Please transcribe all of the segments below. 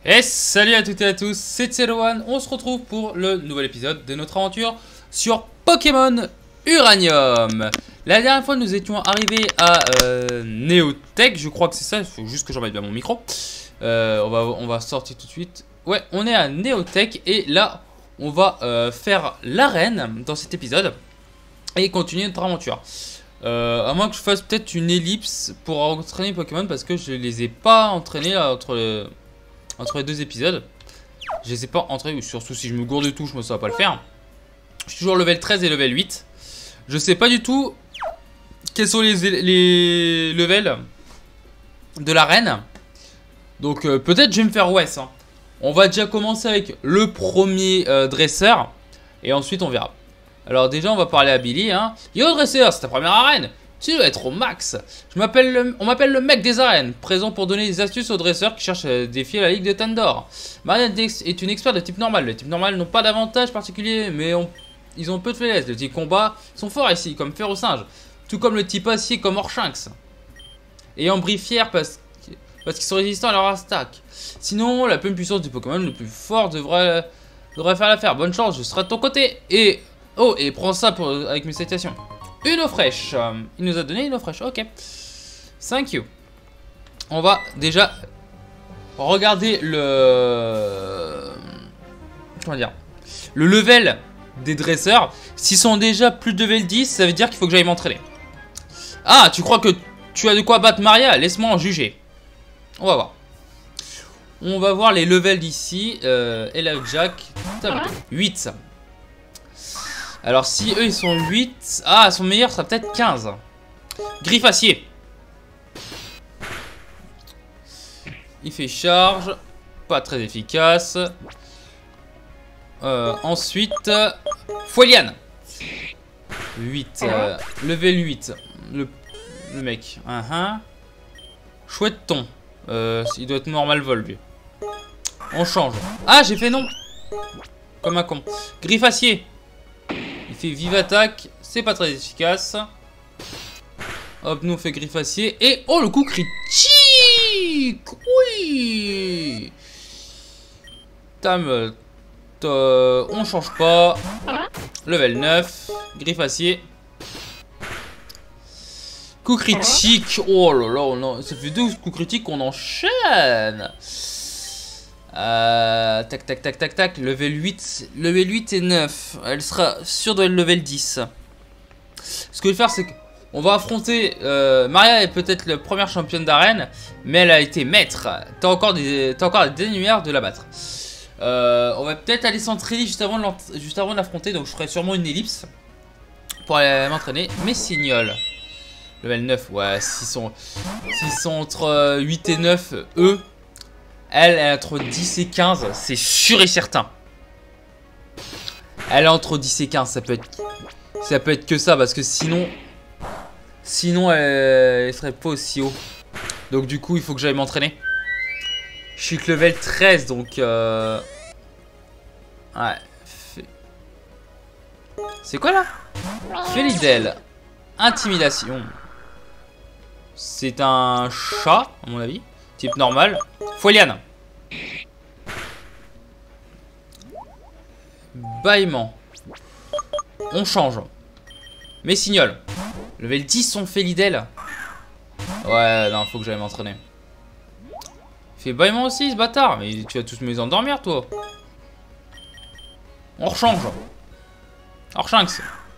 Et salut à toutes et à tous, c'est Tselowan. On se retrouve pour le nouvel épisode de notre aventure sur Pokémon Uranium. La dernière fois nous étions arrivés à Neotech, je crois que c'est ça, il faut juste que j'en mette bien mon micro. On va sortir tout de suite. Ouais, on est à Neotech et là on va faire l'arène dans cet épisode et continuer notre aventure. À moins que je fasse peut-être une ellipse pour entraîner Pokémon parce que je les ai pas entraînés entre les deux épisodes. Je les ai pas entraînés, surtout si je me gourde de touche, moi ça va pas le faire. Je suis toujours level 13 et level 8. Je sais pas du tout quels sont les levels de l'arène. Donc peut-être je vais me faire Wes. Hein. On va déjà commencer avec le premier dresseur. Et ensuite on verra. Alors déjà on va parler à Billy. Hein. Yo dresseur, c'est ta première arène. Tu dois être au max. On m'appelle le mec des arènes, présent pour donner des astuces aux dresseurs qui cherchent à défier la Ligue de Tandor. Marianne est une experte de type normal. Les types normales n'ont pas d'avantage particulier, mais ils ont peu de faiblesse. Les types combat sont forts ici, comme fer au singe. Tout comme le type acier, comme Orchinx. Et ambrifière parce qu'ils sont résistants à leur attaque. Sinon, la pleine puissance du Pokémon le plus fort devrait faire l'affaire. Bonne chance, je serai de ton côté. Et prends ça avec mes citations. Une eau fraîche. Il nous a donné une eau fraîche. Ok. Thank you. On va déjà regarder le... Comment dire? Le level des dresseurs. S'ils sont déjà plus de level 10, ça veut dire qu'il faut que j'aille m'entraîner. Ah, tu crois que tu as de quoi battre Maria? Laisse-moi en juger. On va voir. On va voir les levels d'ici. Ella Jack. 8. Alors si eux ils sont 8, ah son meilleur sera peut-être 15. Griffe acier. Il fait charge, pas très efficace. Ensuite, Foueliane. 8, level 8. Le mec. Chouette ton. Il doit être normal vol lui. On change. Ah j'ai fait non. Comme un con. Griffe acier. Il fait vive attaque, c'est pas très efficace. Hop, nous on fait griffe acier. Et oh, le coup critique. Oui. On change pas. Level 9. Griffe acier. Coup critique. Oh là là, ça fait 2 coups critiques qu'on enchaîne. Tac tac tac tac tac. Level 8 et 9. Elle sera sûre de level 10. Ce que je vais faire, c'est qu'on va affronter Maria est peut-être la première championne d'arène, mais elle a été maître. T'as encore des années-lumière de la battre. On va peut-être aller s'entraîner juste avant de l'affronter. Donc je ferai sûrement une ellipse pour aller m'entraîner. Messignol. Level 9. Ouais, s'ils sont entre 8 et 9, eux. Elle est entre 10 et 15, c'est sûr et certain. Elle est entre 10 et 15, ça peut être que ça, parce que sinon elle serait pas aussi haut. Donc du coup, il faut que j'aille m'entraîner. Je suis que level 13, donc... Ouais. C'est quoi là? Felidel. Intimidation. C'est un chat, à mon avis. Type normal. Foueliane. Bâillement. On change. Messignol. Level 10 on fait Lidl. Ouais, non, faut que j'aille m'entraîner. Il fait bâillement aussi, ce bâtard. Mais tu vas tous me les endormir, toi. On rechange. Orchinx.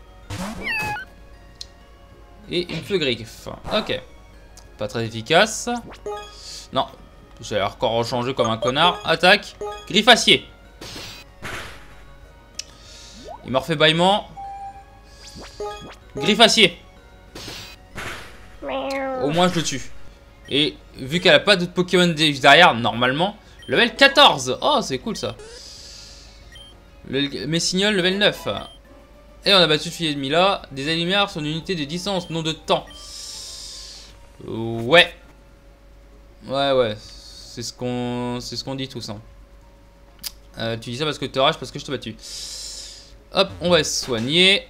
Et une feu griffe. Ok. Pas très efficace. Non. J'ai encore rechangé comme un connard. Attaque. Griffe acier. Il m'a refait bâillement. Griffe acier. Au moins je le tue. Et vu qu'elle a pas d'autres Pokémon derrière, normalement. Level 14. Oh, c'est cool ça. Messignol, level 9. Et on a battu le filet ennemi là. Des lumières sont une unité de distance, non de temps. Ouais. Ouais. C'est ce qu'on dit tous. Hein. Tu dis ça parce que tu rages, parce que je t'ai battu. Hop, on va se soigner.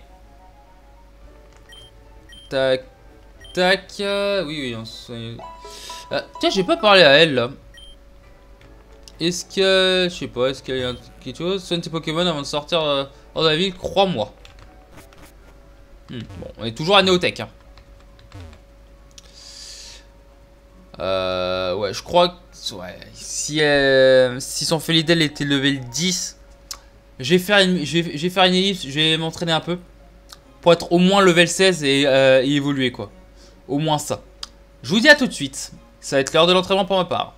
Tac. Tac. Oui, on se soigne. Tiens, j'ai pas parlé à elle là. Est-ce que... Je sais pas, est-ce qu'il y a quelque chose? Soigne tes Pokémon avant de sortir hors de la ville, crois-moi. Bon, on est toujours à Néotech. Hein. Ouais, je crois que... Ouais, si son Felidel était level 10, je vais faire une ellipse, je vais m'entraîner un peu. Pour être au moins level 16 et évoluer, quoi. Au moins ça. Je vous dis à tout de suite. Ça va être l'heure de l'entraînement pour ma part.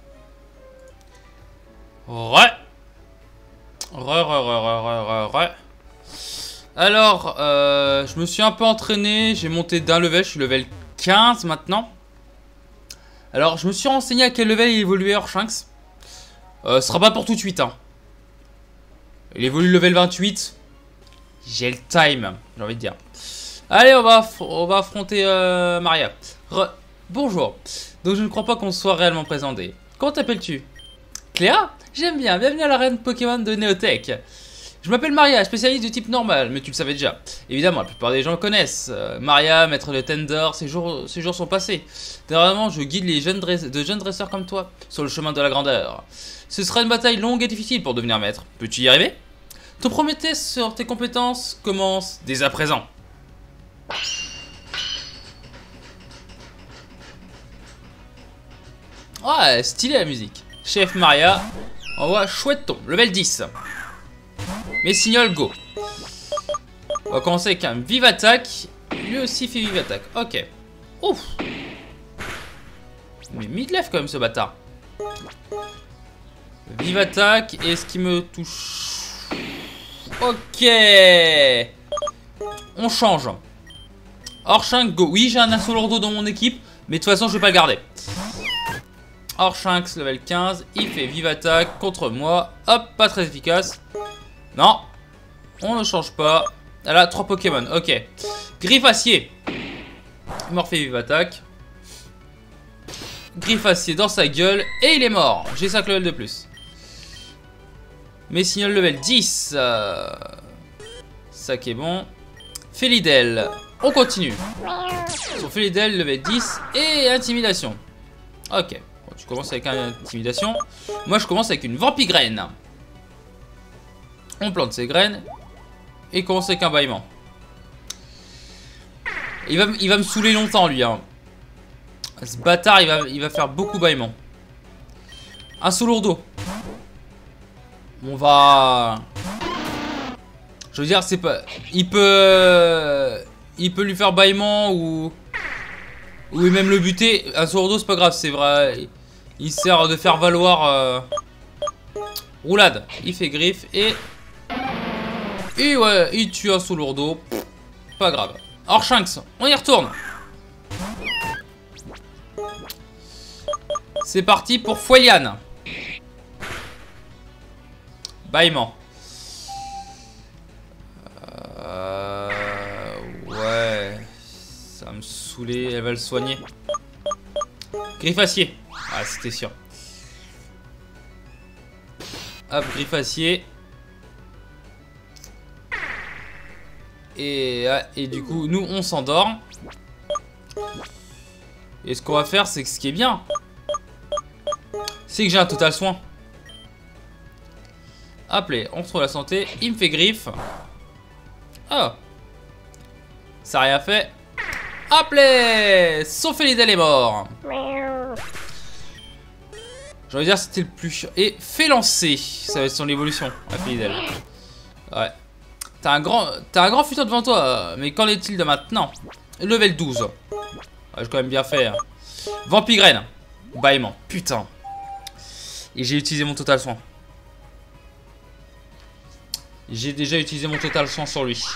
Alors, je me suis un peu entraîné. J'ai monté d'un level. Je suis level 15 maintenant. Alors, je me suis renseigné à quel level il évoluait Orshinx. Ce sera pas pour tout de suite. Hein. Il évolue level 28. J'ai le time, j'ai envie de dire. Allez, on va affronter Maria. Bonjour. Donc, je ne crois pas qu'on soit réellement présenté. Comment t'appelles-tu? Cléa? J'aime bien. Bienvenue à l'arène Pokémon de Néotech. Je m'appelle Maria, spécialiste du type normal, mais tu le savais déjà. Évidemment, la plupart des gens le connaissent. Maria, maître de Tender, ces jours sont passés. Dernièrement, je guide les jeunes dresseurs comme toi sur le chemin de la grandeur. Ce sera une bataille longue et difficile pour devenir maître. Peux-tu y arriver? Ton premier test sur tes compétences commence dès à présent. Ouais, stylé la musique. Chef Maria, envoie chouette ton, level 10. Messignol, go. On va commencer avec un Vive Attaque. Lui aussi fait Vive Attaque. Ok. Ouf. Mais mid-left quand même ce bâtard. Vive Attaque. Est-ce qu'il me touche? Ok. On change. Orshinx, go. Oui, j'ai un assaut lourdeau dans mon équipe. Mais de toute façon, je vais pas le garder. Orshinx, level 15. Il fait Vive Attaque contre moi. Hop, pas très efficace. Non, on ne change pas. Elle a 3 Pokémon, ok. Griffe Acier. Il m'a refait Vive Attaque. Griffe Acier dans sa gueule. Et il est mort. J'ai 5 levels de plus. Messignol level 10. Ça qui est bon. Felidel. On continue. Sur Felidel level 10. Et Intimidation. Ok. Bon, tu commences avec une Intimidation. Moi je commence avec une Vampigraine. On plante ses graines. Et commence avec un bâillement. Il va me saouler longtemps lui. Hein. Ce bâtard il va faire beaucoup bâillement. Un saut lourdeau. On va... Je veux dire c'est pas... Il peut lui faire bâillement ou même le buter. Un saut lourdeau c'est pas grave, c'est vrai. Il sert de faire valoir... Roulade. Il fait griffe et... Et ouais, il tue un sous lourdeau. Pas grave. Orshinx, on y retourne. C'est parti pour Foylian. Bâillement. Ouais. Ça va me saouler. Elle va le soigner. Griffe Acier. Ah, c'était sûr. Hop, Griffe Acier. Et du coup, nous, on s'endort. Et ce qu'on va faire, c'est que ce qui est bien, c'est que j'ai un total soin. Appelez, on retrouve la santé. Il me fait griffe. Oh. Ça n'a rien fait. Appelez. Son Felidel est mort. J'ai envie de dire c'était le plus chiant. Et fait lancer. Ça va être son évolution, à Felidel. Ouais. T'as un grand futur devant toi, mais qu'en est-il de maintenant? Level 12. Ouais, j'ai quand même bien fait. Hein. Vampigraine. Bâillement. Putain. Et j'ai utilisé mon total soin. J'ai déjà utilisé mon total soin sur lui.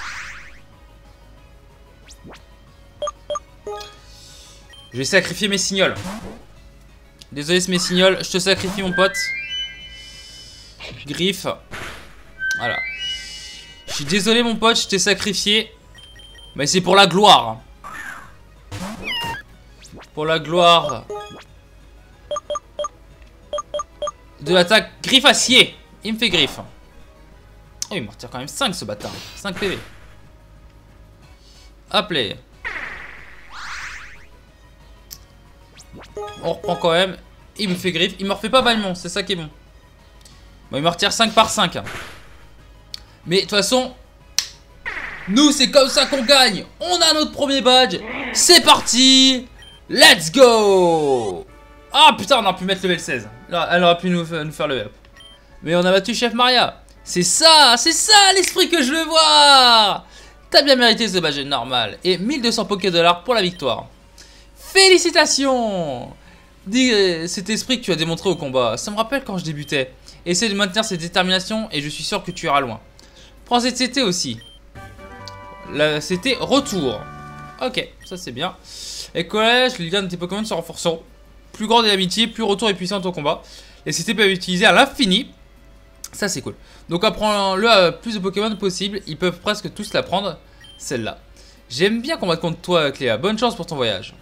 Je vais sacrifier mes signoles. Désolé, c'est mes signoles. Je te sacrifie, mon pote. Griffe. Voilà. Je suis désolé mon pote, je t'ai sacrifié. Mais c'est pour la gloire. Pour la gloire de l'attaque Griffe Acier. Il me fait griffe. Oh, il me retire quand même 5 ce bâtard. 5 PV. Appelez. On reprend quand même. Il me fait griffe. Il me refait pas bâillement, c'est ça qui est bon. Bon, il me retire 5 par 5. Mais de toute façon, nous, c'est comme ça qu'on gagne. On a notre premier badge. C'est parti. Let's go. Ah putain, on aurait pu mettre level 16. Elle aurait pu nous faire le up. Mais on a battu Chef Maria. C'est ça l'esprit que je veux voir. T'as bien mérité ce badge normal. Et 1200 $, pour la victoire. Félicitations. Dis cet esprit que tu as démontré au combat. Ça me rappelle quand je débutais. Essaie de maintenir cette détermination et je suis sûr que tu iras loin. Prends cette CT aussi. C'était retour. Ok, ça c'est bien. Et collège, les liens de tes Pokémon se renforceront. Plus grande est l'amitié, plus retour est puissant au combat. Les CT peuvent être utilisées à l'infini. Ça c'est cool. Donc apprends-le à plus de Pokémon possible. Ils peuvent presque tous la prendre, celle-là. J'aime bien combattre contre toi, Cléa. Bonne chance pour ton voyage.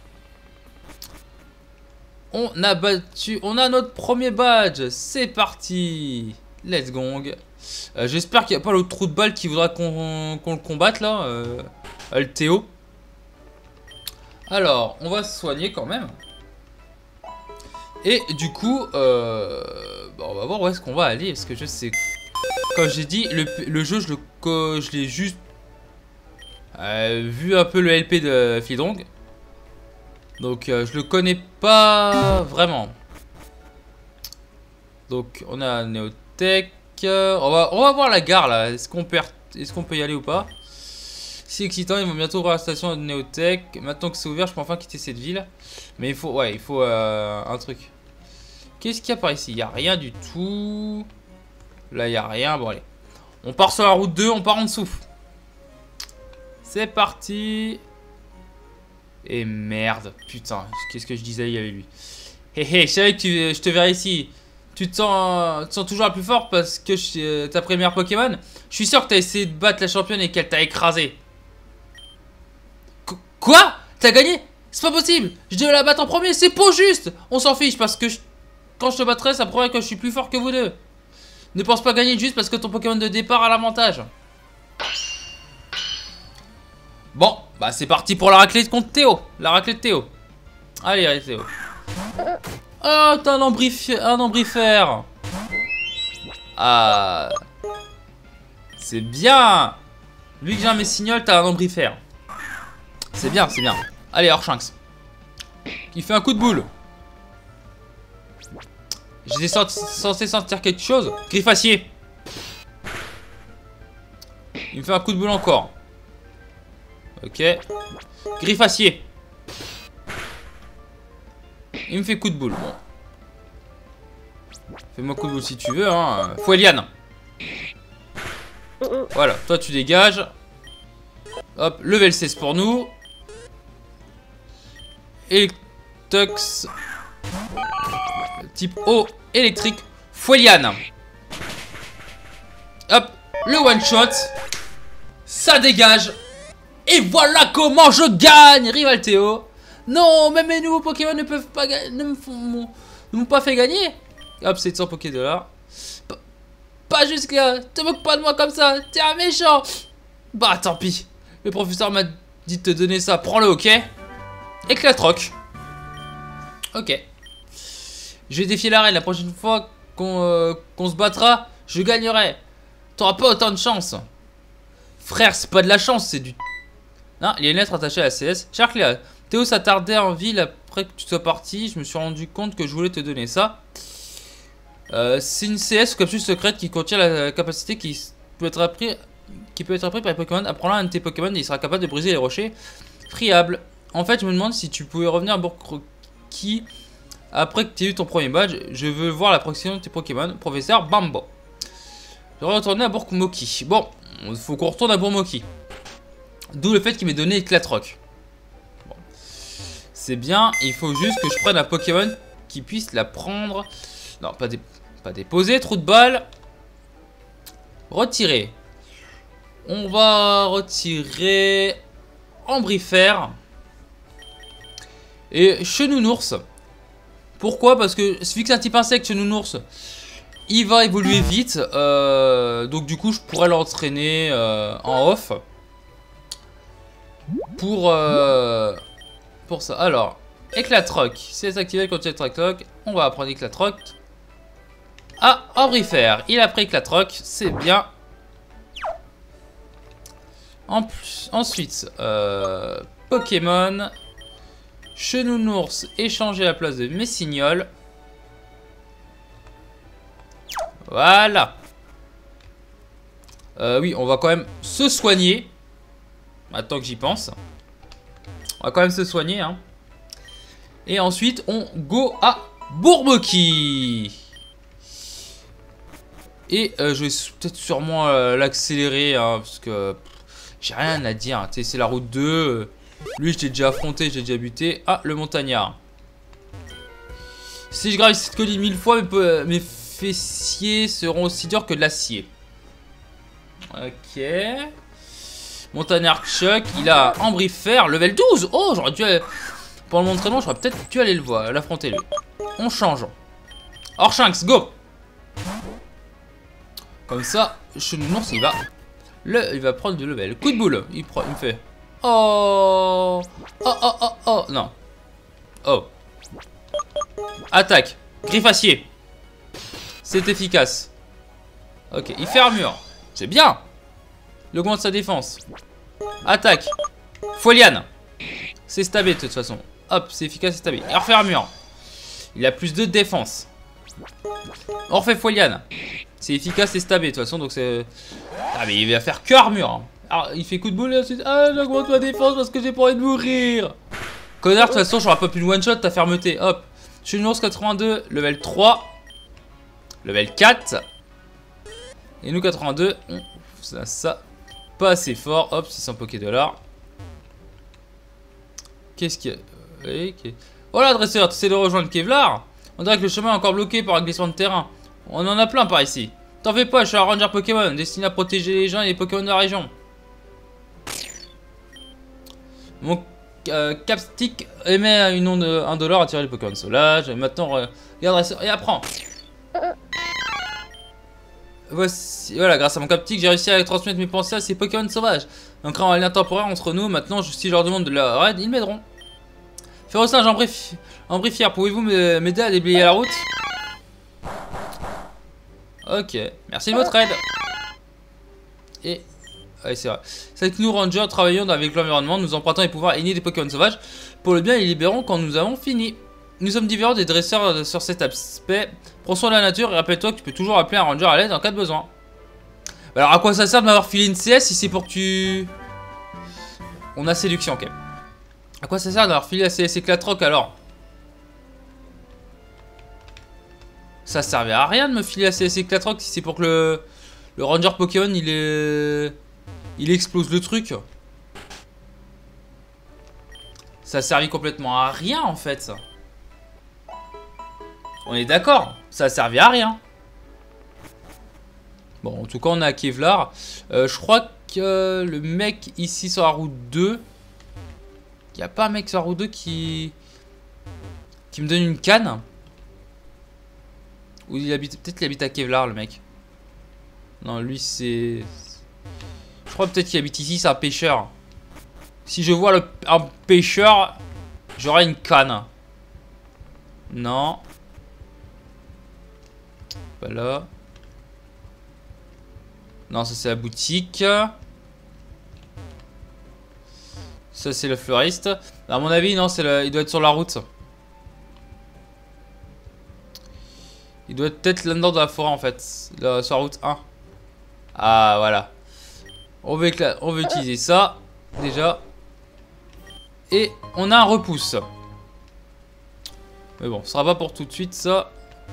On a notre premier badge. C'est parti. Let's gong. J'espère qu'il n'y a pas l'autre trou de balle qui voudra qu'on le combatte là. Le Théo. Alors, on va se soigner quand même. Et du coup, bon, on va voir où est-ce qu'on va aller. Parce que je sais, comme j'ai dit, le jeu, je l'ai juste vu un peu le LP de Fidong. Donc, je le connais pas vraiment. Donc, on a Néotech. On va voir la gare là. Est-ce qu'on peut y aller ou pas? Si excitant, ils vont bientôt ouvrir la station de Néotech. Maintenant que c'est ouvert, je peux enfin quitter cette ville. Mais il faut un truc. Qu'est-ce qu'il y a par ici? Il n'y a rien du tout. Là, il n'y a rien. Bon, allez. On part sur la route 2, on part en dessous. C'est parti. Et merde. Putain, qu'est-ce que je disais, il y avait lui. Hé hé, je savais que je te verrais ici. Tu te sens toujours la plus forte parce que ta première Pokémon. Je suis sûr que tu as essayé de battre la championne et qu'elle t'a écrasé. Quoi? T'as gagné? C'est pas possible. Je devais la battre en premier, c'est pas juste. On s'en fiche parce que quand je te battrai, ça prouverait que je suis plus fort que vous deux. Ne pense pas gagner juste parce que ton Pokémon de départ a l'avantage. Bon, bah c'est parti pour la raclée contre Théo. La raclée de Théo. Allez, Théo. Oh, t'as un ombrifère. Ah. C'est bien. Vu que j'ai un Messignol, t'as un ombrifère. C'est bien, c'est bien. Allez, Orshanks. Qui fait un coup de boule. J'étais censé sentir quelque chose. Griffacier. Il me fait un coup de boule encore. Ok. Griffacier. Il me fait coup de boule. Bon. Fais-moi coup de boule si tu veux. Hein. Foueliane. Voilà, toi tu dégages. Hop, level 16 pour nous. Electox. Type eau électrique. Foueliane. Hop, le one shot. Ça dégage. Et voilà comment je gagne, Rival Théo. Non, même mes nouveaux Pokémon ne peuvent pas gagner. Ne m'ont pas fait gagner. Hop, 700 $. Pas juste là. Te moque pas de moi comme ça. T'es un méchant. Bah, tant pis. Le professeur m'a dit de te donner ça. Prends-le, ok? Éclatroc. Ok. Je vais défier la reine. La prochaine fois qu'on se battra, je gagnerai. T'auras pas autant de chance. Frère, c'est pas de la chance, c'est du... Non, il y a une lettre attachée à la CS. Cher Cléa, Théo s'attardait en ville après que tu sois parti. Je me suis rendu compte que je voulais te donner ça. C'est une CS ou capsule secrète qui contient la capacité qui peut être appris par les Pokémon. Apprends-la à un de tes Pokémon et il sera capable de briser les rochers. Friable. En fait, je me demande si tu pouvais revenir à Bourg-Croquis après que tu aies eu ton premier badge. Je veux voir la protection de tes Pokémon. Professeur Bambo. Je vais retourner à Bourg-Moki. Bon, il faut qu'on retourne à Bourg-Moki. D'où le fait qu'il m'ait donné Éclatroc. Bon. C'est bien, il faut juste que je prenne un Pokémon qui puisse la prendre. Non, pas déposer, trou de balle. Retirer. On va retirer Ambrifère. Et Chenounours. Pourquoi? Parce que vu que c'est un type insecte, Chenounours, il va évoluer vite. Donc du coup, je pourrais l'entraîner en off. Pour ça. Alors, Éclatroc. C'est activé quand il y a Éclatroc. On va apprendre Éclatroc. à Ambrifère. Il a pris Klatroc, c'est bien. Ensuite, Pokémon. Chenounours échangé à la place de Messignol. Voilà. Oui, on va quand même se soigner. Attends que j'y pense. On va quand même se soigner. Hein. Et ensuite, on go à Bourboki. Et je vais peut-être sûrement l'accélérer. Hein, parce que j'ai rien à dire. Hein. C'est la route 2. Lui, je l'ai déjà affronté, je l'ai déjà buté. Ah, le montagnard. Si je gravis cette colline 1000 fois, mes fessiers seront aussi durs que de l'acier. Ok. Montagnard Chuck, il a Ambrifère, level 12. Oh, j'aurais dû... Pour l'entraînement, j'aurais peut-être dû aller le voir, l'affronter lui. On change. Orshinx, go. Comme ça, Chenounours, il va prendre du level. Coup de boule, il me fait... Oh. Oh, oh, oh, oh. Non. Oh. Attaque. Griffacier. C'est efficace. Ok, il fait armure. C'est bien. Il augmente sa défense. Attaque. Foliane. C'est stabé de toute façon. Hop, c'est efficace, c'est stabé. Il refait armure. Il a plus de défense. On refait Foliane. C'est efficace, c'est stabé de toute façon. Donc c'est... Ah mais il va faire que armure. Hein. Alors, il fait coup de boule et ensuite... Ah, j'augmente ma défense parce que j'ai pas envie de mourir. Connard, de toute façon, j'aurais pas pu le one-shot, ta fermeté. Hop. Chenounours 82, level 3. Level 4. Et nous, 82. Ça. Pas assez fort. Hop, 600 $. Qu'est-ce qu'il y a? Okay. Oh là, dresseur, tu essaies de rejoindre Kevlar? On dirait que le chemin est encore bloqué par un glissement de terrain. On en a plein par ici. T'en fais pas, je suis un ranger Pokémon destiné à protéger les gens et les Pokémon de la région. Mon capstick émet une onde de 1 $ à tirer les Pokémon sauvages. Maintenant, regarde et apprends. Voici, voilà, grâce à mon capstick, j'ai réussi à transmettre mes pensées à ces Pokémon sauvages. En créant un lien temporaire entre nous, maintenant, si je leur demande de leur aide, ils m'aideront. Férocinge Ambrifère, pouvez-vous m'aider à déblayer la route? Ok, merci de votre aide. Et... Ouais, c'est vrai. C'est que nous, Rangers, travaillons avec l'environnement, nous empruntons les pouvoirs innés des Pokémon sauvages pour le bien et les libérons quand nous avons fini. Nous sommes différents des dresseurs sur cet aspect. Prends soin de la nature et rappelle-toi que tu peux toujours appeler un Ranger à l'aide en cas de besoin. Alors, à quoi ça sert de m'avoir filé une CS si c'est pour que tu... On a séduction, ok. À quoi ça sert d'avoir filé la CS Klatroc alors? Ça servait à rien de me filer la CS Klatroc si c'est pour que le Ranger Pokémon il explose le truc. Ça a servi complètement à rien en fait. On est d'accord, ça a servi à rien. Bon, en tout cas, on a Kevlar. Je crois que le mec ici sur la route 2... Il n'y a pas un mec sur la route 2 qui me donne une canne? Ou il habite... Peut-être qu'il habite à Kevlar, le mec. Non, lui, c'est... Je crois peut-être qu'il habite ici, c'est un pêcheur. Si je vois un pêcheur, j'aurai une canne. Non. Pas là. Non, ça c'est la boutique. Ça c'est le fleuriste. À mon avis, non, il doit être sur la route. Il doit être peut-être là-dedans dans la forêt en fait. Là, sur la route 1. Ah, voilà. On veut utiliser ça. Déjà. Et on a un repousse. Mais bon, ce sera pas pour tout de suite ça.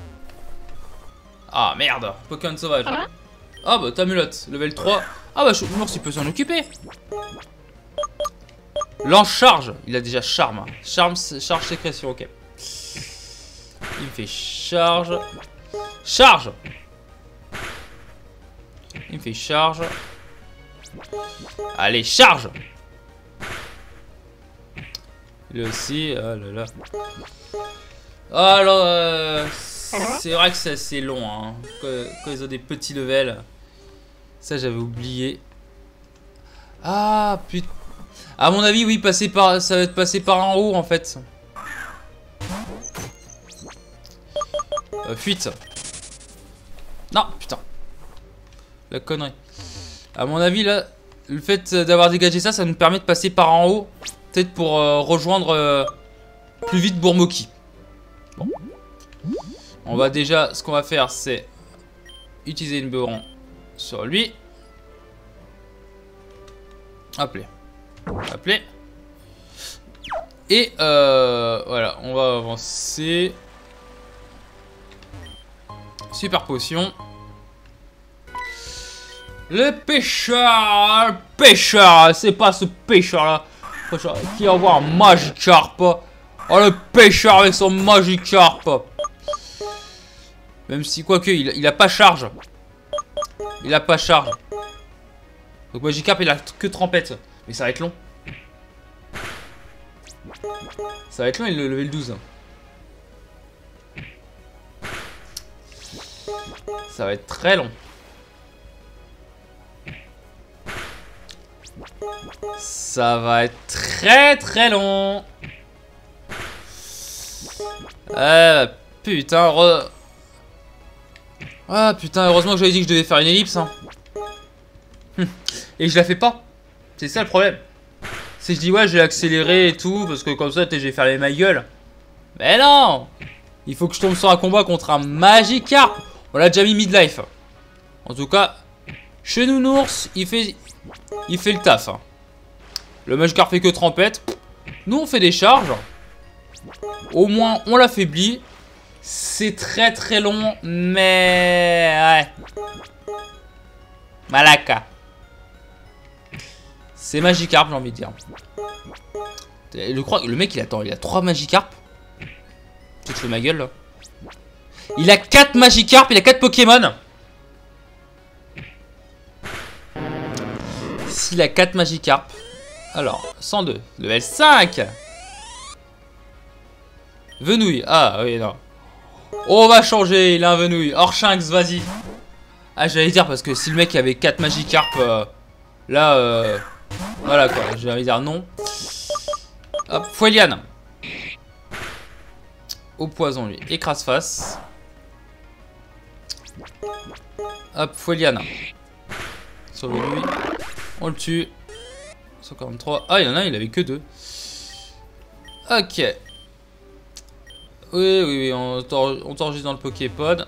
Ah merde, Pokémon sauvage. Ah bah Tamulote, level 3. Ah bah Chenounours il peut s'en occuper. Lance charge, il a déjà charme. Charme, charge sécrétion, ok. Il me fait charge. Charge. Il me fait charge. Allez, charge. Lui aussi, oh là là. Alors, c'est vrai que c'est assez long, hein, quand ils ont des petits levels. Ça, j'avais oublié. Ah, putain. À mon avis, oui, ça va être passé par en haut, en fait. Fuite. Non, putain. La connerie. À mon avis, là, le fait d'avoir dégagé ça, ça nous permet de passer par en haut. Peut-être pour rejoindre plus vite Bourmoki. Bon. On va déjà, ce qu'on va faire, c'est utiliser une beuron sur lui. Appelez. Appelez. Et voilà, on va avancer. Super potion. Le pêcheur, c'est pas ce pêcheur là qui envoie un Magikarp. Oh, le pêcheur avec son Magikarp. Même si, quoique, il a pas charge. Il a pas charge. Donc Magikarp, il a que trempette. Mais ça va être long. Ça va être long, il est le level 12. Ça va être très long. Ça va être très long. Putain, ah putain, heureusement que j'avais dit que je devais faire une ellipse. Hein. Et je la fais pas. C'est ça le problème. C'est que je dis ouais, je vais accélérer et tout, parce que comme ça, je vais faire les ma gueule. Mais non! Il faut que je tombe sur un combat contre un Magikarp. On l'a déjà mis midlife. En tout cas, chez Nounours, il fait le taf. Hein. Le Magikarp fait que trempette. Nous, on fait des charges. Au moins, on l'affaiblit. C'est très long, mais... Ouais. Malaka. C'est Magikarp, j'ai envie de dire. Je crois que le mec, il a 3 Magikarp. Tu te fais ma gueule, là. Il a 4 Magikarp, il a 4 Pokémon. S'il a 4 Magikarp. Alors, 102. Level 5. Venouille. Ah, oui, non. On va changer, il a un Venouille. Orshinx, vas-y. Ah, j'allais dire, parce que si le mec avait 4 Magikarp, là, voilà quoi, j'allais dire non. Hop, Foueliane. Au poison, lui. Écrase face. Hop, Foueliane. Sur le lui. On le tue. 143. Ah, il y en a, il avait que 2. Ok. Oui, on t'enregistre dans le Poképod.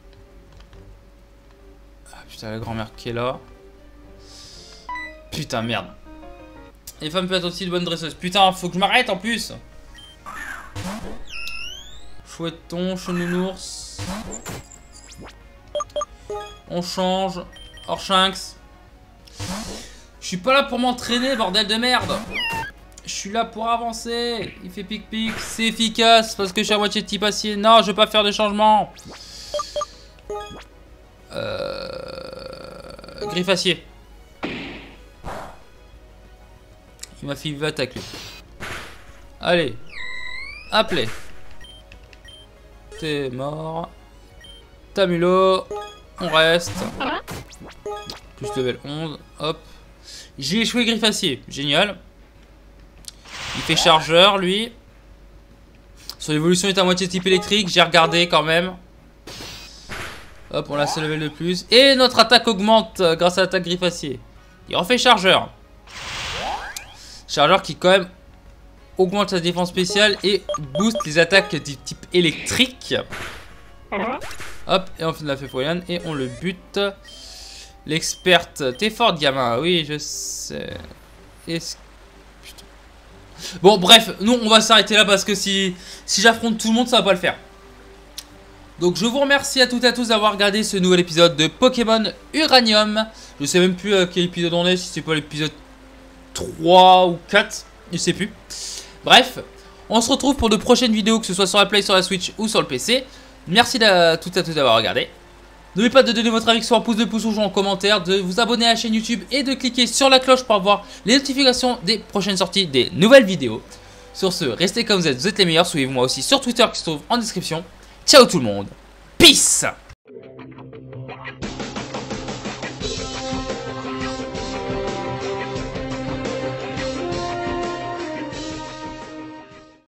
Ah putain, la grand-mère qui est là. Putain, merde. Les femmes peuvent être aussi de bonnes dresseuses. Putain, faut que je m'arrête en plus. Chouetton, Chenounours. On change. Orshinx. Je suis pas là pour m'entraîner, bordel de merde. Je suis là pour avancer. Il fait pic-pic. C'est efficace parce que je suis à moitié de type acier. Non, je veux pas faire de changement. Griffe acier. Il m'a fait il va attaquer. Allez. Appelez. T'es mort. Tamulo. On reste. Plus level 11. Hop. J'ai échoué griffe acier. Génial. Il fait chargeur, lui. Son évolution est à moitié type électrique. J'ai regardé quand même. Hop, on a ce level de plus. Et notre attaque augmente grâce à l'attaque griffe acier. Il refait chargeur. Chargeur qui quand même augmente sa défense spéciale et booste les attaques du type électrique. Hop, et on la fait Foueliane et on le bute. L'experte. T'es forte, gamin. Oui, je sais. Putain. Bon, bref, nous on va s'arrêter là parce que si j'affronte tout le monde, ça va pas le faire. Donc je vous remercie à toutes et à tous d'avoir regardé ce nouvel épisode de Pokémon Uranium. Je sais même plus à quel épisode on est, si c'est pas l'épisode 3 ou 4, je sais plus. Bref, on se retrouve pour de prochaines vidéos, que ce soit sur la Play, sur la Switch ou sur le PC. Merci à toutes et à tous d'avoir regardé. N'oubliez pas de donner votre avis sur un pouce de pouce rouge ou en commentaire, de vous abonner à la chaîne YouTube et de cliquer sur la cloche pour avoir les notifications des prochaines sorties des nouvelles vidéos. Sur ce, restez comme vous êtes les meilleurs, suivez-moi aussi sur Twitter qui se trouve en description. Ciao tout le monde, peace!